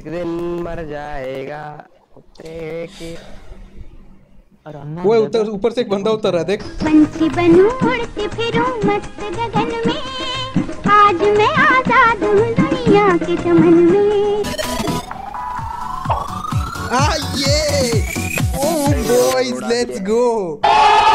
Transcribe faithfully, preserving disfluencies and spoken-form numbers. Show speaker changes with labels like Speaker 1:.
Speaker 1: दिन मर जाएगा कुत्ते की।
Speaker 2: वो उतर ऊपर से एक बंदा उतर रहा है देख।
Speaker 3: पंछी बनूं उड़ती फिरूं मस्त गगन में, आज मैं आजाद हूँ दुनिया के चमन में।
Speaker 2: Ah yeah! Oh boys, let's go!